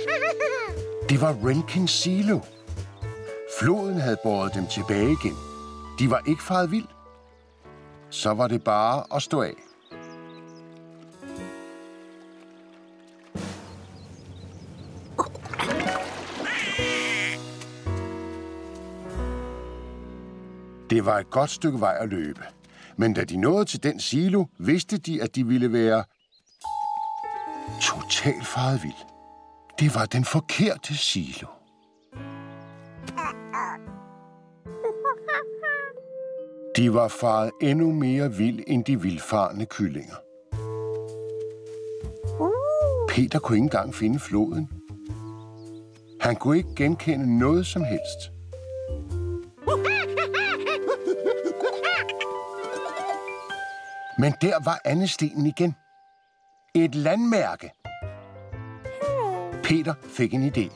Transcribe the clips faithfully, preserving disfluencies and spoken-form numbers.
Det var Renkins silo. Floden havde båret dem tilbage igen. De var ikke faret vild. Så var det bare at stå af. Det var et godt stykke vej at løbe. Men da de nåede til den silo, vidste de, at de ville være totalt faret vild. Det var den forkerte silo. De var faret endnu mere vild end de vildfarne kyllinger. Peter kunne ikke engang finde floden. Han kunne ikke genkende noget som helst. Men der var andestenen igen. Et landmærke. Peter fik en idé.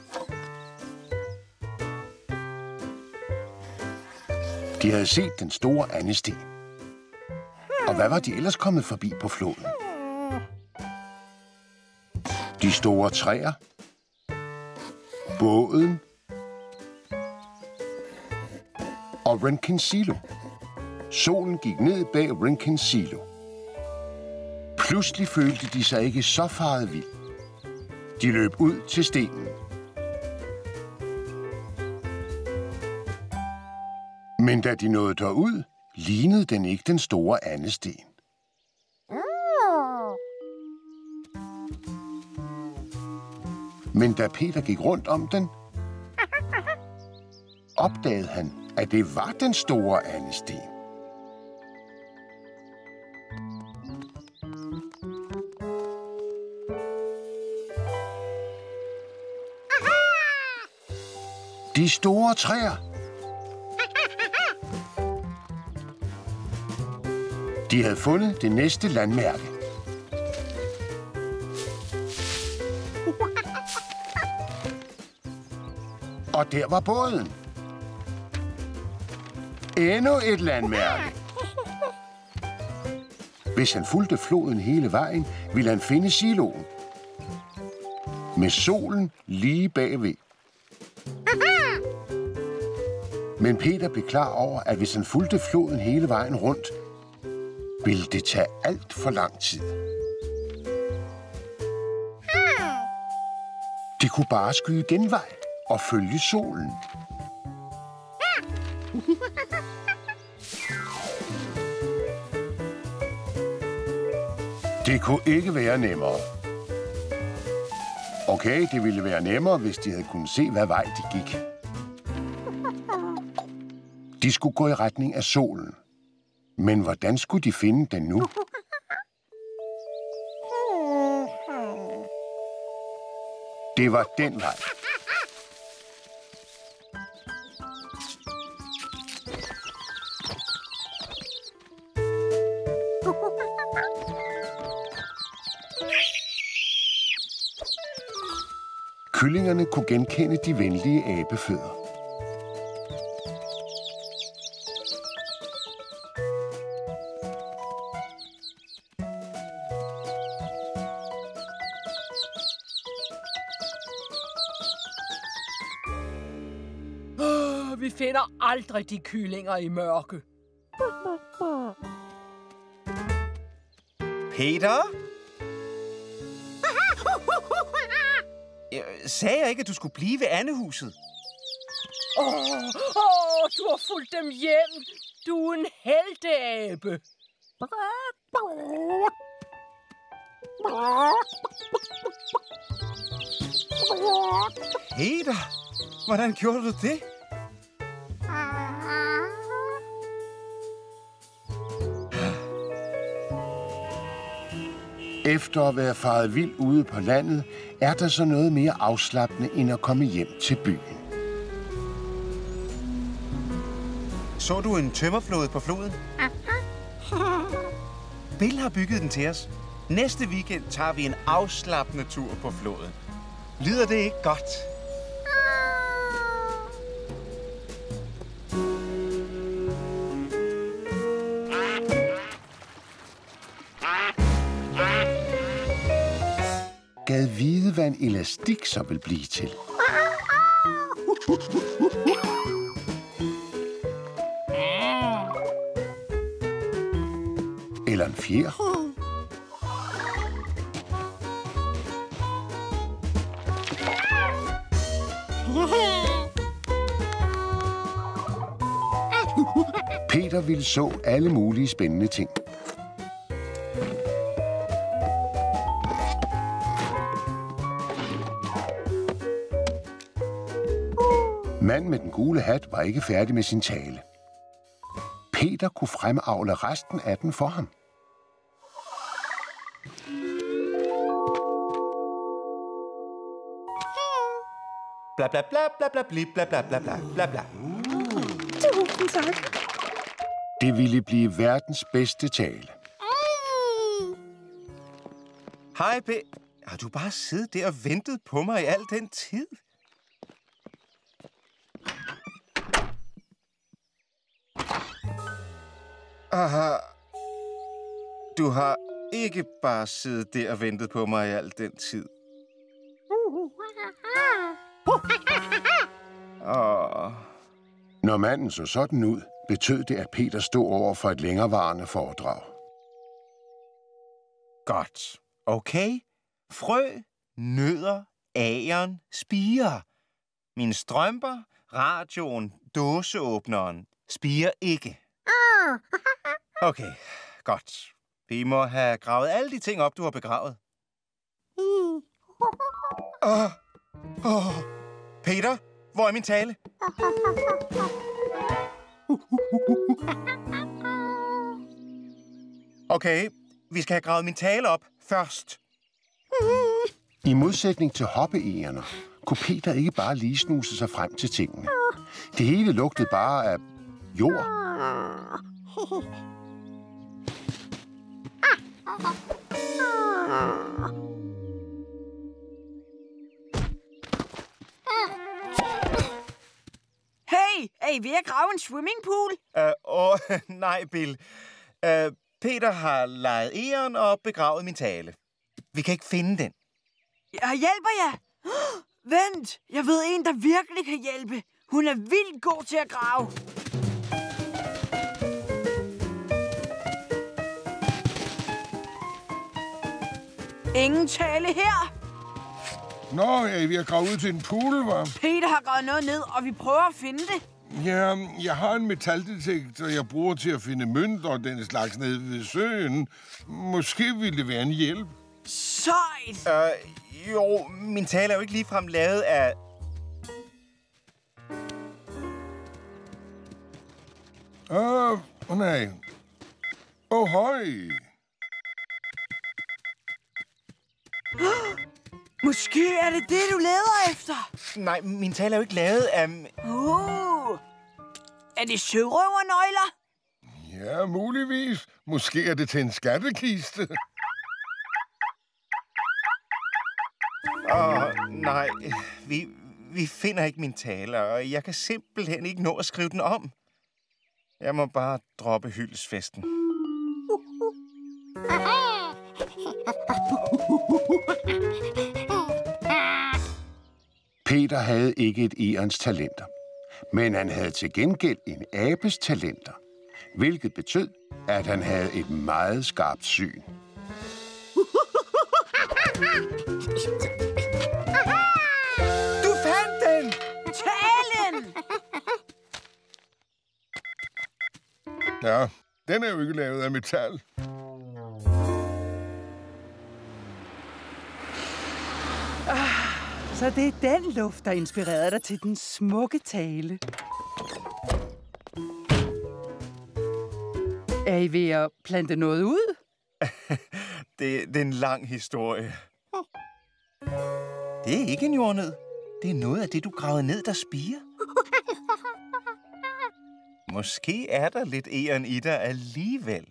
De havde set den store andesten. Og hvad var de ellers kommet forbi på floden? De store træer. Båden. Og Renkins silo. Solen gik ned bag Renkins silo. Pludselig følte de sig ikke så faret vild. De løb ud til stenen. Men da de nåede derud, lignede den ikke den store andesten. Men da Peter gik rundt om den, opdagede han, at det var den store andesten. De store træer. De havde fundet det næste landmærke. Og der var båden. Endnu et landmærke. Hvis han fulgte floden hele vejen, ville han finde siloen. Med solen lige bagved. Men Peter blev klar over, at hvis han fulgte floden hele vejen rundt, ville det tage alt for lang tid. De kunne bare skyde genvej og følge solen. Det kunne ikke være nemmere. Okay, det ville være nemmere, hvis de havde kunnet se, hvad vej de gik. De skulle gå i retning af solen. Men hvordan skulle de finde den nu? Det var den vej. Kyllingerne kunne genkende de venlige abefødder. Vi finder aldrig de kyllinger i mørke. Peter? Jeg sagde jeg ikke, at du skulle blive ved andehuset? Åh, oh, oh, du har fulgt dem hjem. Du er en helteabe. Peter, hvordan gjorde du det? Efter at være faret vild ude på landet, er der så noget mere afslappende end at komme hjem til byen. Så du en tømmerflåde på floden? Bill har bygget den til os. Næste weekend tager vi en afslappende tur på floden. Lyder det ikke godt? gad vide, hvad en elastik så vil blive til. Eller en fjer. Peter ville så alle mulige spændende ting. Manden med den gule hat var ikke færdig med sin tale. Peter kunne fremavle resten af den for ham. Bla bla bla bla bla bla bla bla bla bla bla. Tusind tak. Det ville blive verdens bedste tale. Hej, P. Har du bare siddet der og ventet på mig i al den tid? Aha. Du har ikke bare siddet der og ventet på mig i al den tid. Åh. Når manden så sådan ud, betød det, at Peter stod over for et længerevarende foredrag. Godt. Okay. Frø, nødder, agern, spirer. Mine strømper, radioen, dåseåbneren spirer ikke. Okay, godt. Vi må have gravet alle de ting op, du har begravet. Åh, oh, oh. Peter, hvor er min tale? Okay, vi skal have gravet min tale op først. I modsætning til hoppeegerne kunne Peter ikke bare lige snuse sig frem til tingene. Det hele lugtede bare af jord. Hey, er I ved at grave en swimmingpool? Uh, oh, nej, Bill. Uh, Peter har lejet egern og begravet min tale. Vi kan ikke finde den. Jeg hjælper jer. Vent, jeg ved en, der virkelig kan hjælpe. Hun er vildt god til at grave. Ingen tale her. Nå, er I ved at grave ud til en pool, hva'? Peter har gravet noget ned, og vi prøver at finde det. Ja, jeg har en metaldetektor, jeg bruger til at finde mønter og den slags nede ved søen. Måske ville det være en hjælp. Sejt! Uh, jo, min tale er jo ikke ligefrem lavet af... Åh, oh, nej. Åh, oh, høj. Måske er det det, du leder efter. Nej, min tale er jo ikke lavet af... Uh, er det sørøvernøgler? Ja, muligvis. Måske er det til en skattekiste. Åh, oh, nej. Vi, vi finder ikke min tale, og jeg kan simpelthen ikke nå at skrive den om. Jeg må bare droppe hyldesfesten. Peter havde ikke et egerns talenter, men han havde til gengæld en abes talenter, hvilket betød, at han havde et meget skarpt syn. Du fandt den! Talen! Ja, den er jo ikke lavet af metal. Så det er den luft, der inspirerede dig til den smukke tale. Er I ved at plante noget ud? det, det er en lang historie. Det er ikke en jordnød. Det er noget af det, du gravede ned, der spirer. Måske er der lidt egern i dig alligevel.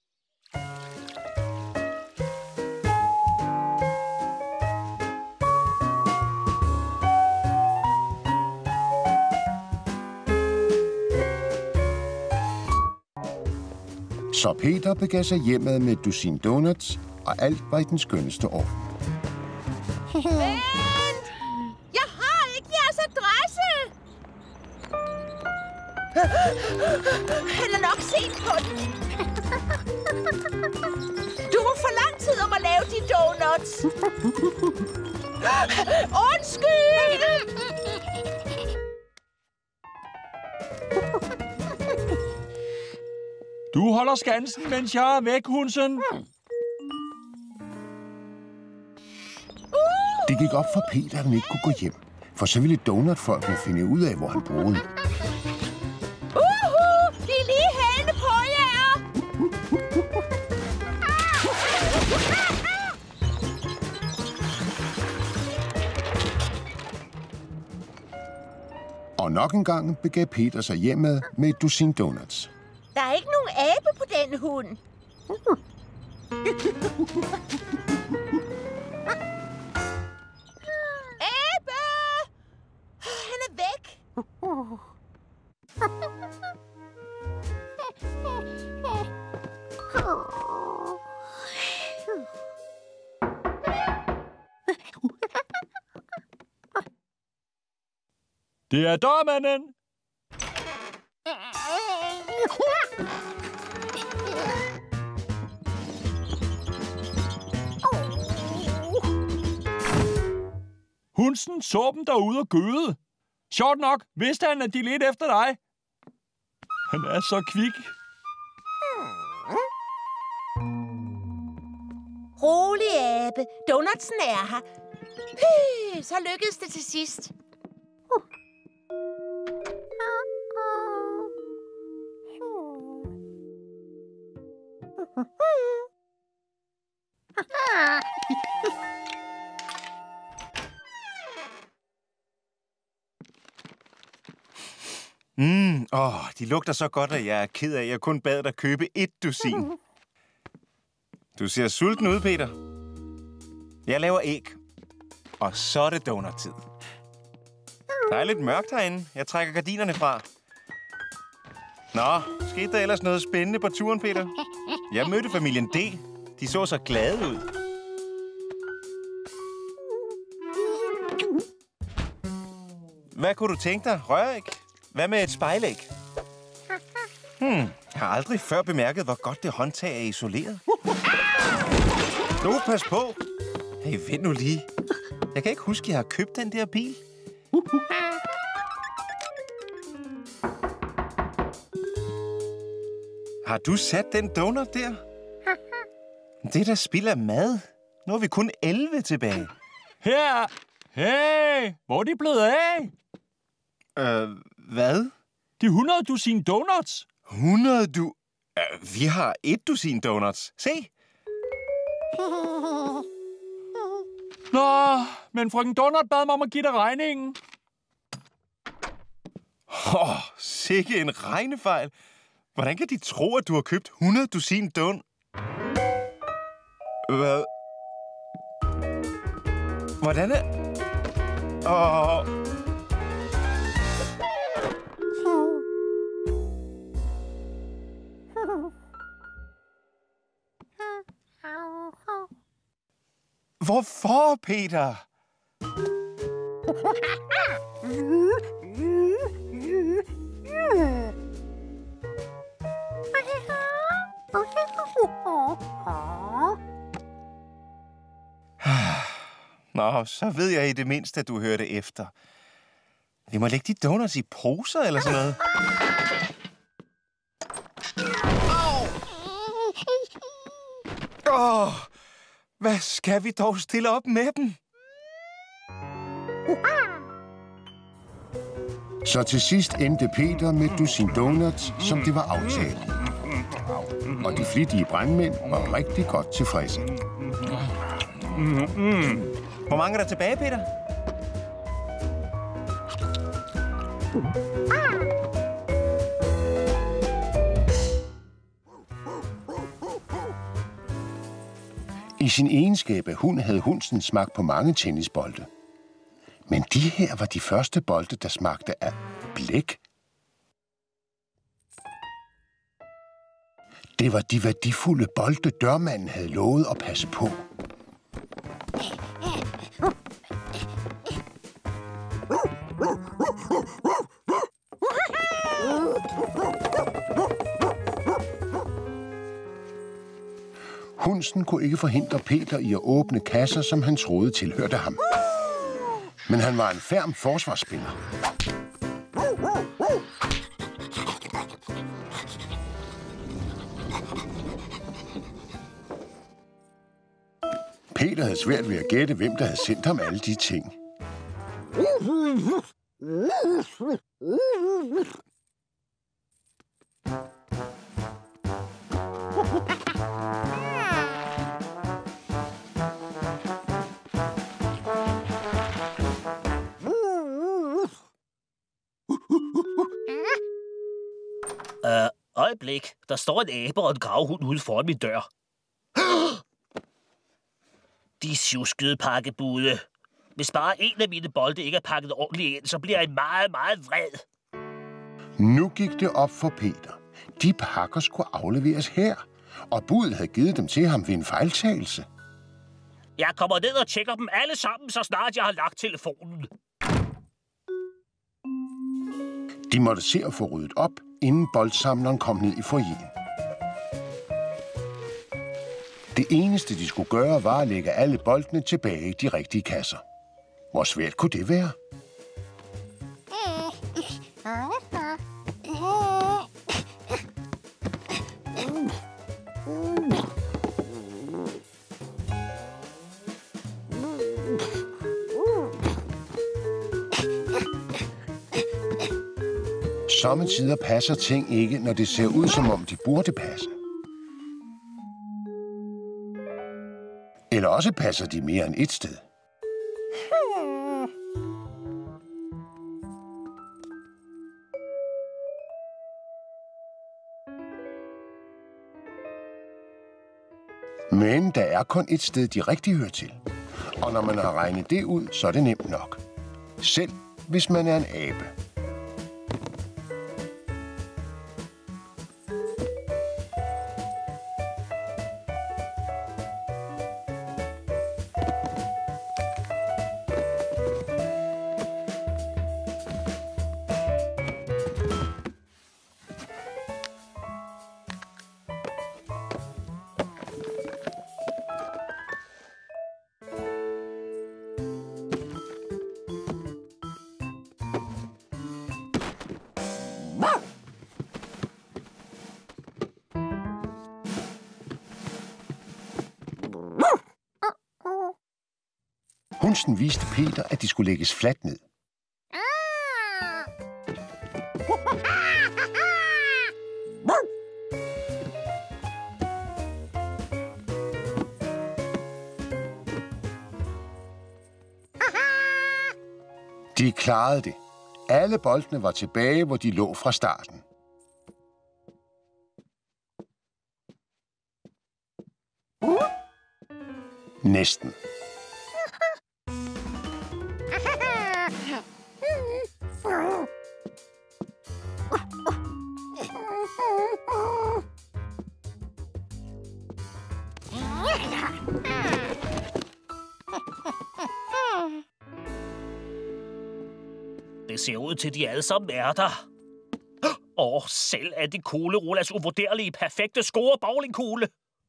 Så Peter begav sig hjemad med et dusin donuts, og alt var i den skønneste orden. Vent! Jeg har ikke jeres adresse! Han er nok set på den. Du må for lang tid om at lave de donuts. Undskyld! Du holder skansen, mens jeg er væk, Hundsen. Det gik op for Peter, at han ikke kunne gå hjem, for så ville donutfolkene finde ud af, hvor han boede. Uhu! De er lige hælene på jer! Og nok en gang begav Peter sig hjemad med et dusin donuts. Der er ikke nogen abe på den hund. Abe! Han er væk. Det er dørmanden. Hundsen så dem derude og gøde. Sjovt nok vidste han, at de ledte efter dig. Han er så kvik. Rolig, abe. Donutsen er her. Hy, så lykkedes det til sidst. Mm, åh, de lugter så godt, at jeg er ked af, at jeg kun bad dig købe et dusin. Du ser sulten ud, Peter. Jeg laver æg, og så er det donut-tid. Der er lidt mørkt herinde. Jeg trækker gardinerne fra. Nå, skete der ellers noget spændende på turen, Peter? Jeg mødte familien D. De så så glade ud. Hvad kunne du tænke dig? Røræg? Hvad med et spejlæg? Hmm, jeg har aldrig før bemærket, hvor godt det håndtag er isoleret. Nu, pas på. Hey, vent nu lige. Jeg kan ikke huske, at jeg har købt den der bil. Har du sat den donut der? Det er da spild af mad. Nu er vi kun elleve tilbage. Her! Hey! Hvor er de blevet af? Øh, hvad? De hundrede dusin donuts. hundrede du... Øh, vi har et dusin donuts. Se! Nå, men frøken Donut bad mig om at give dig regningen. Åh, oh, sikke en regnefejl. Hvordan kan de tro, at du har købt hundrede dusin don? Hvad? Hvordan er... Åh... Oh. Hvorfor, Peter? Nå, så ved jeg i det mindste, at du hørte efter. Vi må lægge de donuts i poser eller sådan noget. Åh, oh, hvad skal vi dog stille op med dem? Så til sidst endte Peter med dusin donuts, som det var aftalt. Og de flittige brandmænd var rigtig godt tilfredse. Hvor mange er der tilbage, Peter? I sin egenskab af hund havde Hundsen smagt på mange tennisbolde. Men de her var de første bolde, der smagte af blæk. Det var de værdifulde bolde, dørmanden havde lovet at passe på. Hundsen kunne ikke forhindre Peter i at åbne kasser, som han troede tilhørte ham. Men han var en ferm forsvarsspiller. Peter havde svært ved at gætte, hvem der havde sendt ham alle de ting. Øh, øjeblik. Der står en abe og en gravhund ude foran min dør. De sjuskede pakkebude. Hvis bare en af mine bolde ikke er pakket ordentligt ind, så bliver jeg meget, meget vred. Nu gik det op for Peter. De pakker skulle afleveres her, og budet havde givet dem til ham ved en fejltagelse. Jeg kommer ned og tjekker dem alle sammen, så snart jeg har lagt telefonen. De måtte se at få ryddet op, inden boldsamleren kom ned i foyeren. Det eneste, de skulle gøre, var at lægge alle boldene tilbage i de rigtige kasser. Hvor svært kunne det være? Sommetider passer ting ikke, når det ser ud, som om de burde passe. Eller også passer de mere end et sted. Men der er kun et sted, de rigtig hører til. Og når man har regnet det ud, så er det nemt nok. Selv hvis man er en abe. Hundsen viste Peter, at de skulle lægges fladt ned. De klarede det. Alle boldene var tilbage, hvor de lå fra starten. Næsten. Det ser ud til, de alle sammen er der. Og selv er det Kuglerullers uvurderlige, perfekte score bowlingkugle.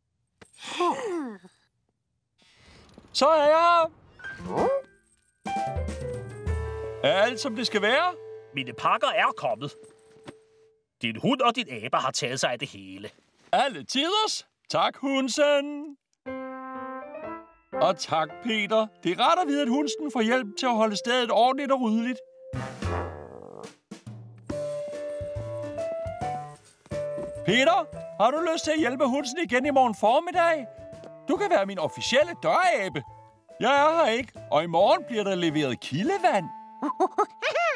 Så er jeg her. Er alt, som det skal være? Mine pakker er kommet. Din hund og din abe har taget sig af det hele. Alle tiders. Tak, Hundsen. Og tak, Peter. Det er rart at vide, at Hundsen får hjælp til at holde stedet ordentligt og ryddeligt. Peter, har du lyst til at hjælpe Hundsen igen i morgen formiddag? Du kan være min officielle dørabe. Jeg er her ikke, og i morgen bliver der leveret kildevand.